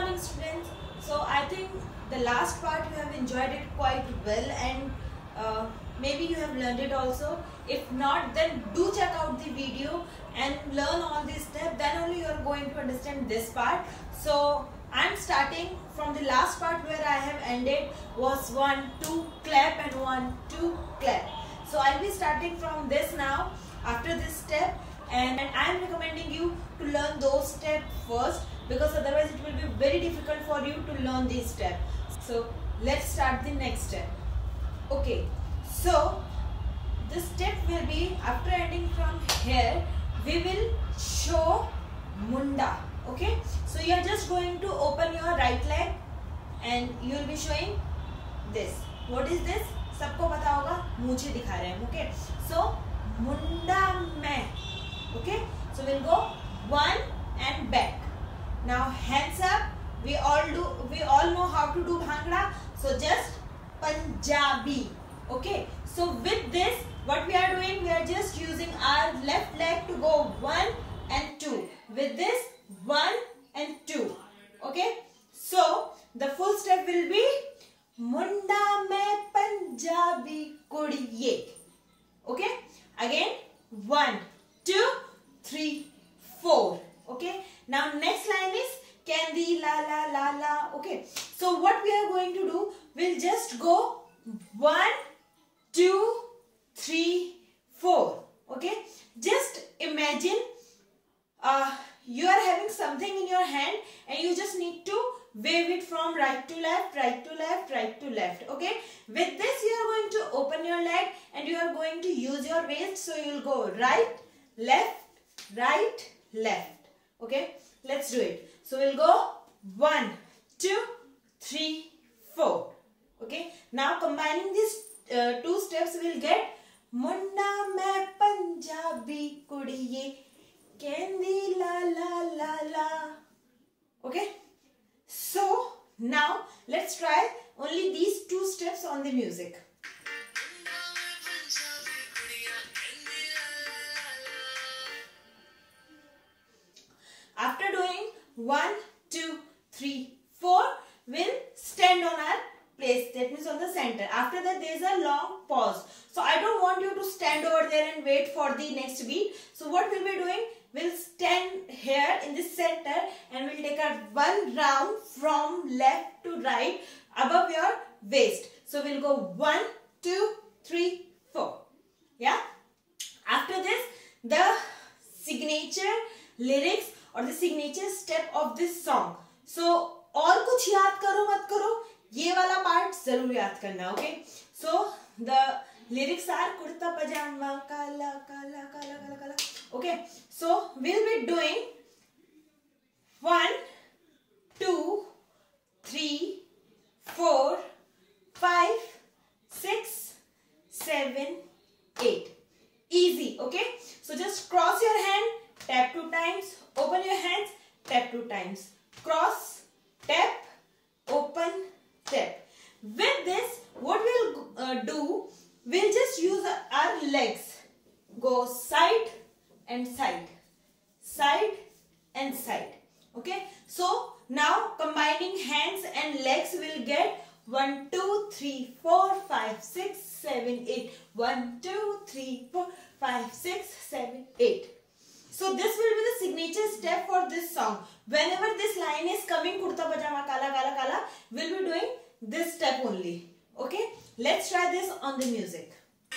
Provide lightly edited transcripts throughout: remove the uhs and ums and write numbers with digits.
morning students. So I think the last part you have enjoyed it quite well, and maybe you have learned it also. If not, then do check out the video and learn all these steps, then only you are going to understand this part. So I am starting from the last part where I have ended, was 1 2 clap and 1 2 clap. So I'll be starting from this now after this step, and I am recommending you to learn those steps first, because otherwise it will be very difficult for you to learn these steps. So let's start the next step. Okay, so the step will be, after ending from here, we will show munda. Okay, so you are just going to open your right leg and you will be showing this. What is this? सबको पता होगा, मुझे दिखा रहे हैं. Okay, so munda mein. Okay, so we'll go 1 and back. Now hands up. We all know how to do bhangra. So just Punjabi. Okay, so with this, what we are doing, we are just using our left leg to go 1 and 2. With this, 1 and 2. Okay, so the full step will be Munda mein Punjabi kudiye. Okay, again 1 2 3 4. Okay, now next line is Kendi la la la la. Okay, so what we are going to do, we'll just go 1 2 3 4. Okay, just imagine you are having something in your hand and you just need to wave it from right to left, right to left, right to left. Okay, with this you are going to open your leg and you are going to use your waist, so you will go right, left, right, left. Okay, let's do it. So we'll go 1 2 3 4. Okay, now combining these two steps, we'll get Munda mein Punjabi kudiye, Kendi la la la la. Okay, so now let's try only these two steps on the music. After doing 1 2 3 4, we'll stand on our place, that means on the center. After that there is a long pause, so I don't want you to stand over there and wait for the next beat. So what we'll be doing, we'll stand here in the center and we'll take our one round from left to right above your waist. So we'll go 1 2 3 4. Yeah, after this, the signature lyrics or the signature step of this song. So और कुछ याद करो मत करो, ये वाला part जरूर याद करना. Okay, so the lyrics are kurta pajama kala kala kala kala kala. Okay, so we'll be doing 1 2 3 4 5 6 7 8. Easy. Okay, so just cross your hand, tap 2 times, open your hands, tap 2 times, cross, tap, open, tap. With this, what we'll do, we'll just use our legs. Go side and side, side and side. Okay, so now combining hands and legs, will get 1 2 3 4 5 6 7 8. 1 2 3 4 5 6 7 8. So this will be the signature step for this song. Whenever this line is coming, kurta pajama kala kala kala, we'll be doing this step only. Okay, let's try this on the music.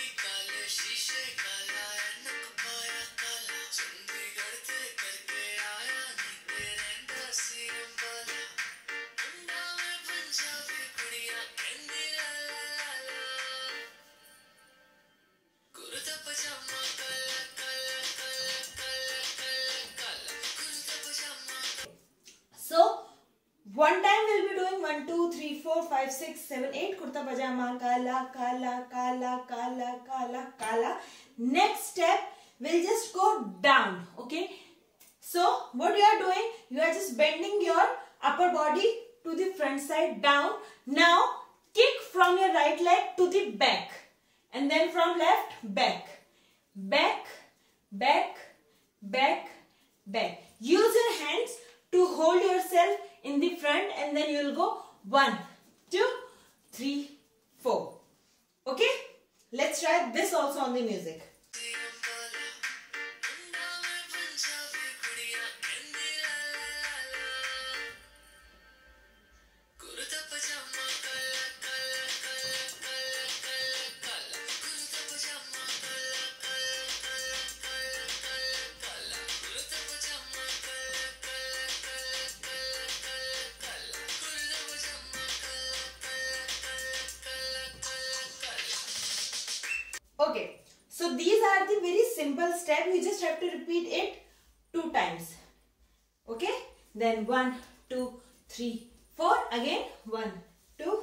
So one time we'll be doing 1 2 3 4 5 6 7 8. Kurta pajama kala kala kala kala kala kala. Next step, we'll just go down. Okay, so what you are doing, you are just bending your upper body to the front side down. Now kick from your right leg to the back, and then from left back, back, back, back, back. Use your hands to hold yourself in the front, and then you will go 1, 2, 3, 4. Okay? Let's try this also on the music. Okay, so these are the very simple steps. You just have to repeat it 2 times. Okay, then 1, 2, 3, 4. Again 1, 2,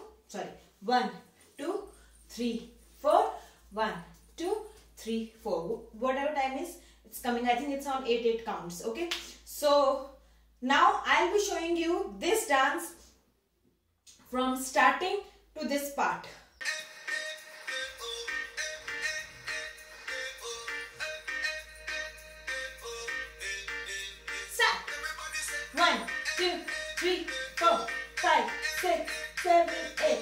3, 4. 1, 2, 3, 4. Whatever time is, it's coming. I think it's on 8 counts. Okay, so now I'll be showing you this dance from starting to this part. Start. 1, 2, 3, 4, 5, 6, 7, 8.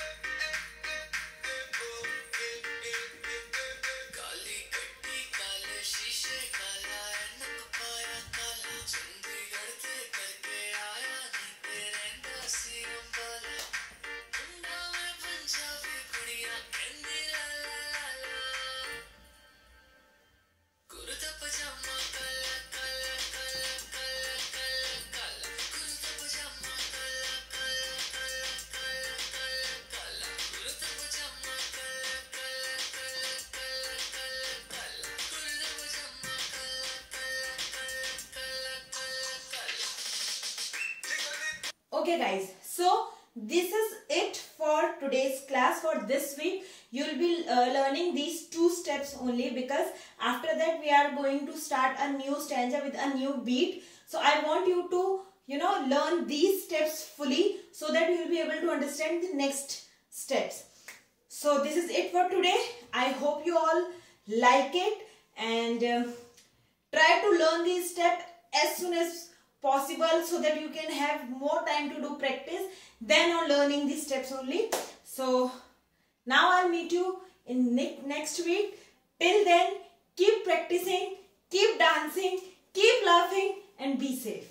Okay guys, so this is it for today's class. For this week you will be learning these 2 steps only, because after that we are going to start a new stanza with a new beat. So I want you to learn these steps fully, so that you will be able to understand the next steps. So this is it for today. I hope you all like it, and try to learn these steps as soon as possible, so that you can have more time to do practice than on learning these steps only. So now I'll meet you in next week. Till then, keep practicing, keep dancing, keep laughing, and be safe.